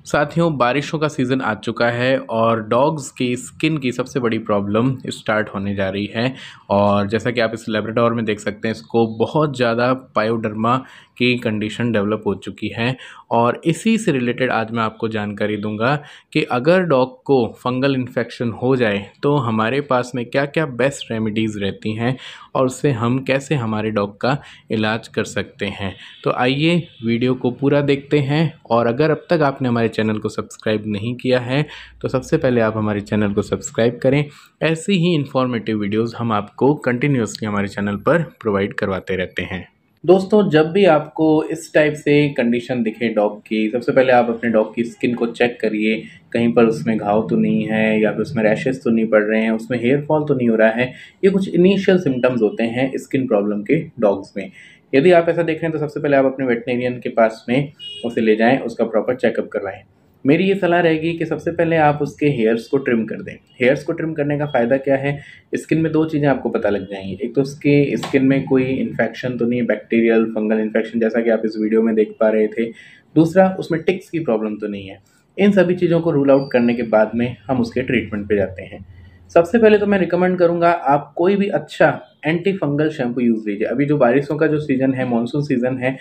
साथियों, बारिशों का सीज़न आ चुका है और डॉग्स की स्किन की सबसे बड़ी प्रॉब्लम स्टार्ट होने जा रही है। और जैसा कि आप इस लैब्राडोर में देख सकते हैं, इसको बहुत ज़्यादा पायोडर्मा की कंडीशन डेवलप हो चुकी है। और इसी से रिलेटेड आज मैं आपको जानकारी दूंगा कि अगर डॉग को फंगल इन्फेक्शन हो जाए तो हमारे पास में क्या क्या बेस्ट रेमेडीज़ रहती हैं और उससे हम कैसे हमारे डॉग का इलाज कर सकते हैं। तो आइए वीडियो को पूरा देखते हैं। और अगर अब तक आपने हमारे चैनल को सब्सक्राइब नहीं किया है तो सबसे पहले आप हमारे चैनल को सब्सक्राइब करें। ऐसी ही इन्फॉर्मेटिव वीडियोस हम आपको कंटिन्यूसली हमारे चैनल पर प्रोवाइड करवाते रहते हैं। दोस्तों, जब भी आपको इस टाइप से कंडीशन दिखे डॉग की, सबसे पहले आप अपने डॉग की स्किन को चेक करिए। कहीं पर उसमें घाव तो नहीं है, या फिर उसमें रैशेस तो नहीं पड़ रहे हैं, उसमें हेयर फॉल तो नहीं हो रहा है। ये कुछ इनिशियल सिम्टम्स होते हैं स्किन प्रॉब्लम के डॉग्स में। यदि आप ऐसा देख रहे हैं तो सबसे पहले आप अपने वेटनेरियन के पास में उसे ले जाएं, उसका प्रॉपर चेकअप करवाएं। मेरी ये सलाह रहेगी कि सबसे पहले आप उसके हेयर्स को ट्रिम कर दें। हेयर्स को ट्रिम करने का फ़ायदा क्या है, स्किन में दो चीज़ें आपको पता लग जाएंगी। एक तो उसके स्किन में कोई इन्फेक्शन तो नहीं है, बैक्टीरियल फंगल इन्फेक्शन जैसा कि आप इस वीडियो में देख पा रहे थे। दूसरा, उसमें टिक्स की प्रॉब्लम तो नहीं है। इन सभी चीज़ों को रूल आउट करने के बाद में हम उसके ट्रीटमेंट पे जाते हैं। सबसे पहले तो मैं रिकमेंड करूंगा आप कोई भी अच्छा एंटी फंगल शैम्पू यूज़ लीजिए। अभी जो बारिशों का जो सीज़न है, मानसून सीज़न है,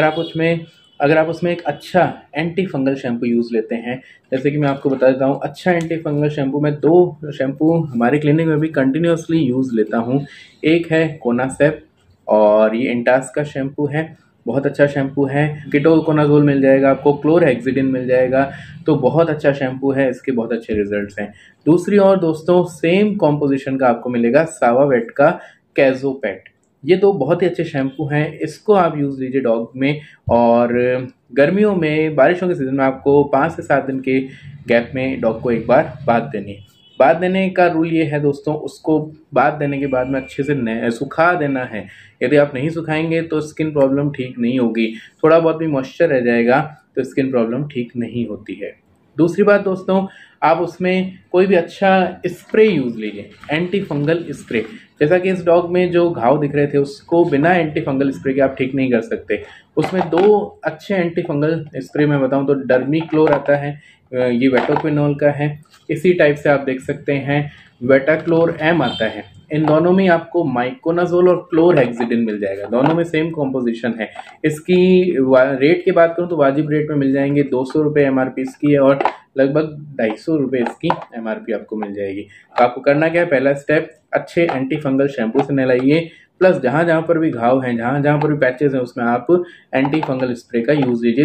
अगर आप उसमें एक अच्छा एंटी फंगल शैम्पू यूज़ लेते हैं, जैसे कि मैं आपको बता देता हूँ, अच्छा एंटी फंगल शैम्पू मैं 2 शैम्पू हमारे क्लिनिक में भी कंटिन्यूसली यूज़ लेता हूँ। एक है कोनासेप और ये इंटास का शैम्पू है, बहुत अच्छा शैम्पू है। कीटोकोनाजोल मिल जाएगा आपको, क्लोरहेक्सिडिन मिल जाएगा, तो बहुत अच्छा शैम्पू है, इसके बहुत अच्छे रिजल्ट्स हैं। दूसरी ओर दोस्तों, सेम कॉम्पोजिशन का आपको मिलेगा सावावेट का कैजोपेट। ये 2 बहुत ही अच्छे शैम्पू हैं, इसको आप यूज़ लीजिए डॉग में। और गर्मियों में, बारिशों के सीज़न में आपको 5 से 7 दिन के गैप में डॉग को एक बार बाथ देनी है। बाथ देने का रूल ये है दोस्तों, उसको बाथ देने के बाद में अच्छे से सुखा देना है। यदि आप नहीं सुखाएंगे तो स्किन प्रॉब्लम ठीक नहीं होगी। थोड़ा बहुत भी मॉइस्चर रह जाएगा तो स्किन प्रॉब्लम ठीक नहीं होती है। दूसरी बात दोस्तों, आप उसमें कोई भी अच्छा स्प्रे यूज़ लीजिए, एंटी फंगल स्प्रे। जैसा कि इस डॉग में जो घाव दिख रहे थे, उसको बिना एंटी फंगल स्प्रे के आप ठीक नहीं कर सकते। उसमें 2 अच्छे एंटी फंगल स्प्रे मैं बताऊं तो डर्मीक्लोर आता है, ये वेटोक्विनोल का है। इसी टाइप से आप देख सकते हैं वेटाक्लोर एम आता है। इन दोनों में आपको माइकोनाजोल और क्लोरहेक्सिडिन मिल जाएगा, दोनों में सेम कॉम्पोजिशन है। इसकी रेट की बात करूं तो वाजिब रेट में मिल जाएंगे। 200 रुपये MRP इसकी है और लगभग 250 रुपये इसकी MRP आपको मिल जाएगी। तो आपको करना क्या है, पहला स्टेप, अच्छे एंटी फंगल शैम्पू से नहलाइए, प्लस जहाँ जहाँ पर भी घाव हैं, जहाँ जहाँ पर भी पैचेस हैं, उसमें आप एंटी फंगल स्प्रे का यूज़ लीजिए।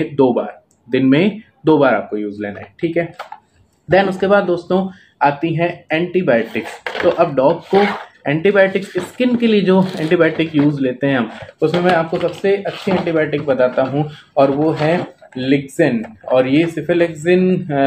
दिन में 2 बार आपको यूज़ लेना है, ठीक है। देन उसके बाद दोस्तों आती है एंटीबायोटिक्स। तो अब डॉग को एंटीबायोटिक्स, स्किन के लिए जो एंटीबायोटिक यूज़ लेते हैं हम, उसमें मैं आपको सबसे अच्छी एंटीबायोटिक बताता हूँ और वो है लिक्सिन। और ये सिफेलेक्सिन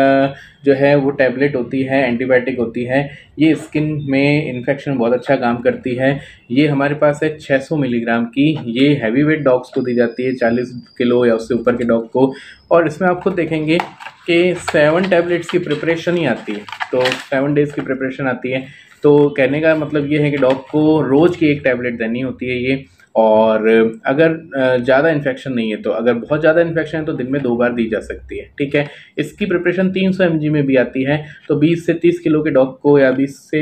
जो है वो टैबलेट होती है, एंटीबायोटिक होती है। ये स्किन में इन्फेक्शन बहुत अच्छा काम करती है। ये हमारे पास है 600 मिलीग्राम की। ये हैवी वेट डॉग्स को दी जाती है, 40 किलो या उससे ऊपर के डॉग को। और इसमें आप खुद देखेंगे कि 7 टैबलेट्स की प्रिपरेशन ही आती है, तो 7 डेज़ की प्रिपरेशन आती है। तो कहने का मतलब ये है कि डॉग को रोज़ की 1 टैबलेट देनी होती है ये। और अगर ज़्यादा इन्फेक्शन नहीं है, तो अगर बहुत ज़्यादा इन्फेक्शन है तो दिन में 2 बार दी जा सकती है, ठीक है। इसकी प्रिपरेशन 300 mg में भी आती है। तो 20 से 30 किलो के डॉग को, या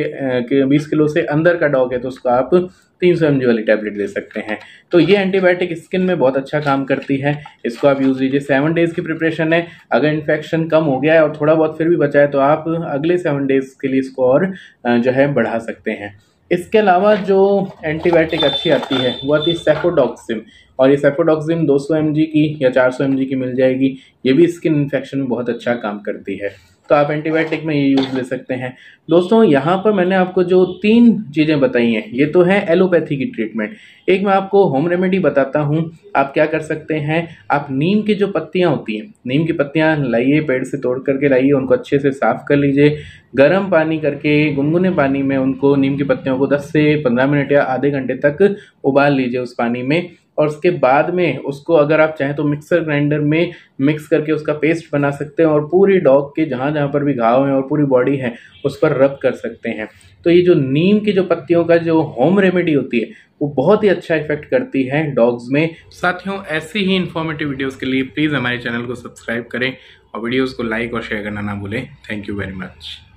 20 किलो से अंदर का डॉग है तो उसको आप 300 mg वाली टैबलेट ले सकते हैं। तो ये एंटीबायोटिक स्किन में बहुत अच्छा काम करती है, इसको आप यूज़ लीजिए। 7 डेज़ की प्रिपरेशन है। अगर इन्फेक्शन कम हो गया है और थोड़ा बहुत फिर भी बचा है तो आप अगले 7 डेज़ के लिए इसको और जो है बढ़ा सकते हैं। इसके अलावा जो एंटीबायोटिक अच्छी आती है वो आती है सेफोडॉक्सिम। और ये सेफोडॉक्सिम 200 mg की या 400 mg की मिल जाएगी। ये भी स्किन इन्फेक्शन में बहुत अच्छा काम करती है। तो आप एंटीबायोटिक में ये यूज़ ले सकते हैं। दोस्तों, यहाँ पर मैंने आपको जो 3 चीज़ें बताई हैं, ये तो है एलोपैथी की ट्रीटमेंट। एक मैं आपको होम रेमेडी बताता हूँ, आप क्या कर सकते हैं। आप नीम की जो पत्तियाँ होती हैं, नीम की पत्तियाँ लाइए, पेड़ से तोड़ करके लाइए, उनको अच्छे से साफ़ कर लीजिए। गर्म पानी करके, गुनगुने पानी में उनको, नीम की पत्तियों को 10 से 15 मिनट या आधे घंटे तक उबाल लीजिए उस पानी में। और उसके बाद में उसको अगर आप चाहें तो मिक्सर ग्राइंडर में मिक्स करके उसका पेस्ट बना सकते हैं और पूरी डॉग के जहाँ जहाँ पर भी घाव हैं और पूरी बॉडी है उस पर रब कर सकते हैं। तो ये जो नीम की जो पत्तियों का जो होम रेमेडी होती है वो बहुत ही अच्छा इफेक्ट करती है डॉग्स में। साथियों, ऐसी ही इन्फॉर्मेटिव वीडियोस के लिए प्लीज़ हमारे चैनल को सब्सक्राइब करें और वीडियोस को लाइक और शेयर करना ना भूलें। Thank you very much.